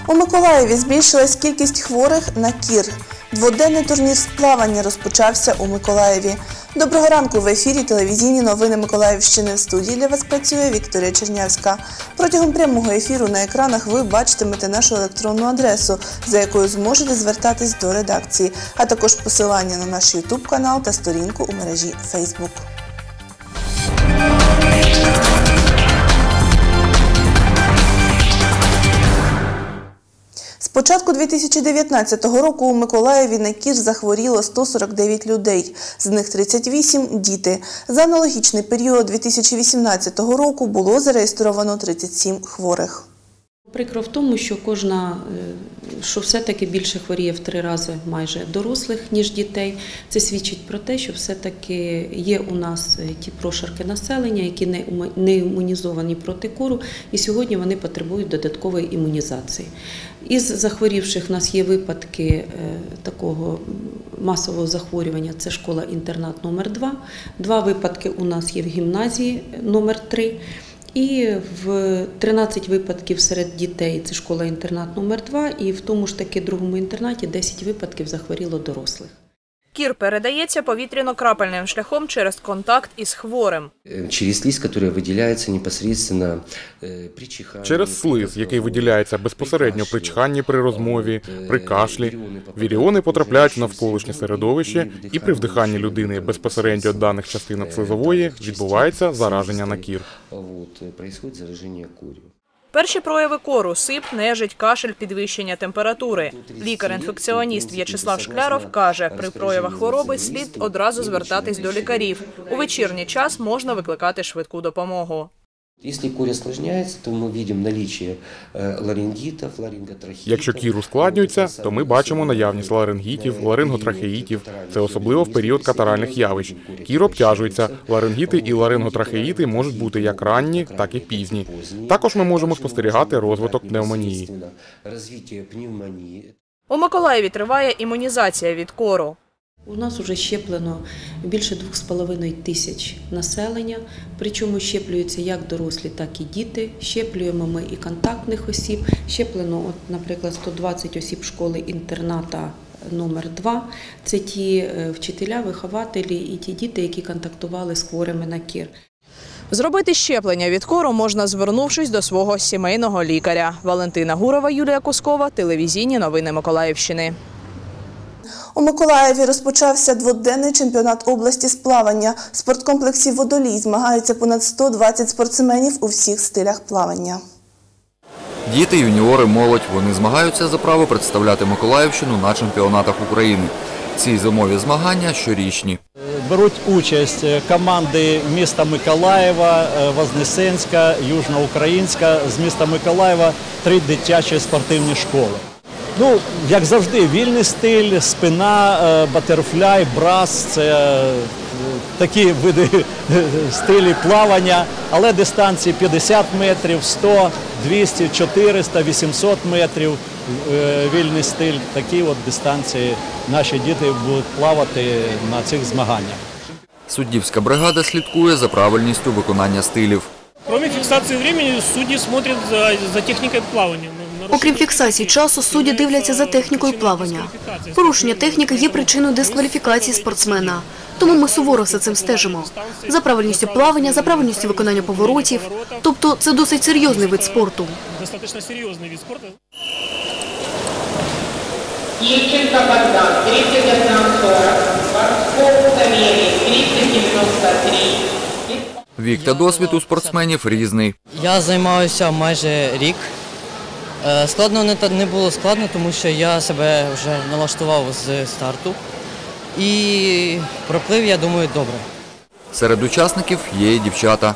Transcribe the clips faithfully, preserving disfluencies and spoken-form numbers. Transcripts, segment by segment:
У Миколаєві збільшилась кількість хворих на кір. Дводенний турнір з плавання розпочався у Миколаєві. Доброго ранку! В ефірі телевізійні новини Миколаївщини. В студії для вас працює Вікторія Чернявська. Протягом прямого ефіру на екранах ви бачитимете нашу електронну адресу, за якою зможете звертатись до редакції, а також посилання на наш ютуб-канал та сторінку у мережі Фейсбук. З початку дві тисячі дев'ятнадцятого року у Миколаєві на кір захворіло сто сорок дев'ять людей, з них тридцять вісім – діти. За аналогічний період дві тисячі вісімнадцятого року було зареєстровано тридцять сім хворих. Прикро в тому, що кожна, що все-таки більше хворіє в три рази майже дорослих, ніж дітей. Це свідчить про те, що все-таки є у нас ті прошарки населення, які не імунізовані проти кору, і сьогодні вони потребують додаткової імунізації. Із захворівших в нас є випадки такого масового захворювання, це школа-інтернат номер два. Два випадки у нас є в гімназії номер три. І в тринадцять випадків серед дітей – це школа-інтернат номер два, і в тому ж таки другому інтернаті десять випадків захворіло дорослих. Кір передається повітряно-крапельним шляхом через контакт із хворим. Через слизь, яка виділяється непосередньо при чиханні. Через слиз, який виділяється безпосередньо при чиханні при розмові, при кашлі. Віріони потрапляють в навколишнє середовище, і при вдиханні людини безпосередньо від даних частинок слизової відбувається зараження на кір. Перші прояви кору – сип, нежить, кашель, підвищення температури. Лікар-інфекціоніст В'ячеслав Шкляров каже, при проявах хвороби слід одразу звертатись до лікарів. У вечірній час можна викликати швидку допомогу. Якщо кір ускладняється, то ми бачимо наличчя ларингітів, ларинготрахеїтів. Якщо кір ускладнюється, то ми бачимо наявність ларингітів, ларинготрахеїтів. Це особливо в період катаральних явищ. Кір обтяжується. Ларингіти і ларинготрахеїти можуть бути як ранні, так і пізні. Також ми можемо спостерігати розвиток пневмонії. У Миколаєві триває імунізація від кору. У нас вже щеплено більше двох з половиною тисяч населення, причому щеплюються як дорослі, так і діти. Щеплюємо ми і контактних осіб. Щеплено, от, наприклад, сто двадцять осіб школи-інтерната номер два. Це ті вчителя, вихователі і ті діти, які контактували з хворими на кір. Зробити щеплення від кору можна, звернувшись до свого сімейного лікаря. Валентина Гурова, Юлія Кускова, телевізійні новини Миколаївщини. У Миколаєві розпочався дводенний чемпіонат області з плавання. В спорткомплексі «Водолій» змагаються понад сто двадцять спортсменів у всіх стилях плавання. Діти, юніори, молодь – вони змагаються за право представляти Миколаївщину на чемпіонатах України. Ці зимові змагання щорічні. Беруть участь команди міста Миколаєва, Вознесенська, Южноукраїнська, з міста Миколаєва три дитячі спортивні школи. Ну, як завжди, вільний стиль, спина, батерфляй, брас – це такі види стилі плавання, але дистанції п'ятдесят метрів, сто, двісті, чотириста, вісімсот метрів вільний стиль. Такі от дистанції наші діти будуть плавати на цих змаганнях. Суддівська бригада слідкує за правильністю виконання стилів. Крім фіксації часу, судді дивляться за, за технікою плавання. Окрім фіксації часу, судді дивляться за технікою плавання. Порушення техніки є причиною дискваліфікації спортсмена. Тому ми суворо за цим стежимо. За правильністю плавання, за правильністю виконання поворотів. Тобто це досить серйозний вид спорту. Достатньо серйозний вид спорту. Ільченко Богдан, тридцять один сорок, Борськов Савєлій, тридцять дев'яносто три. Вік та досвід у спортсменів різний. Я займаюся майже рік. Складно не було складно, тому що я себе вже налаштував з старту. І проплив, я думаю, добре. Серед учасників є і дівчата.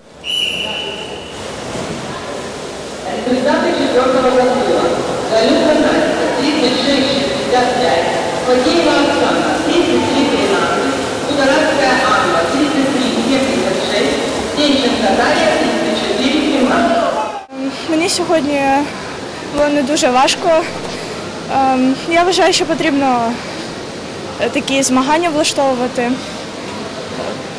Результати четвертого заплыва. Галюка Настя, тридцять шесть шестьдесят пять. Фадеева Оксана, тридцать три тринадцать. Кудорадская Анна, тридцать три семьдесят шесть. Денченко Дарья, тридцать чотири сімнадцять. Мені сьогодні було не дуже важко. Я вважаю, що потрібно такі змагання влаштовувати,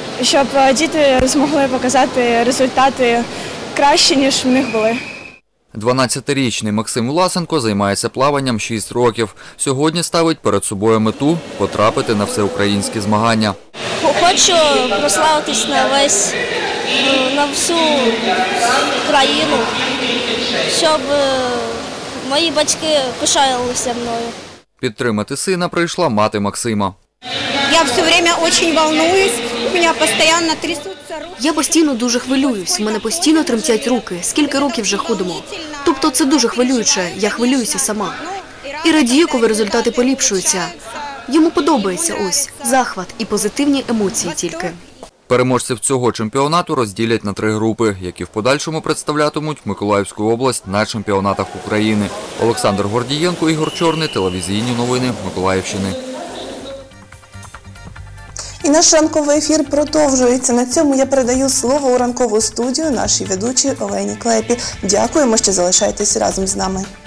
щоб діти змогли показати результати краще, ніж в них були. дванадцятирічний Максим Власенко займається плаванням шість років. Сьогодні ставить перед собою мету – потрапити на всеукраїнські змагання. Хочу прославитись на весь, на всю країну, щоб мої батьки пишалися мною. Підтримати сина прийшла мати Максима. Я все время очень волнуюсь, у мене постійно трясуться руки. Я постійно дуже хвилююсь, в мене постійно тремтять руки. Скільки років вже ходимо. Тобто це дуже хвилююче, я хвилююся сама. І радію, коли результати поліпшуються. Йому подобається ось захват і позитивні емоції тільки. Переможців цього чемпіонату розділять на три групи, які в подальшому представлятимуть Миколаївську область на чемпіонатах України. Олександр Гордієнко, Ігор Чорний, телевізійні новини Миколаївщини. І наш ранковий ефір продовжується. На цьому я передаю слово у ранкову студію нашій ведучій Олені Клепі. Дякуємо, що залишаєтесь разом з нами.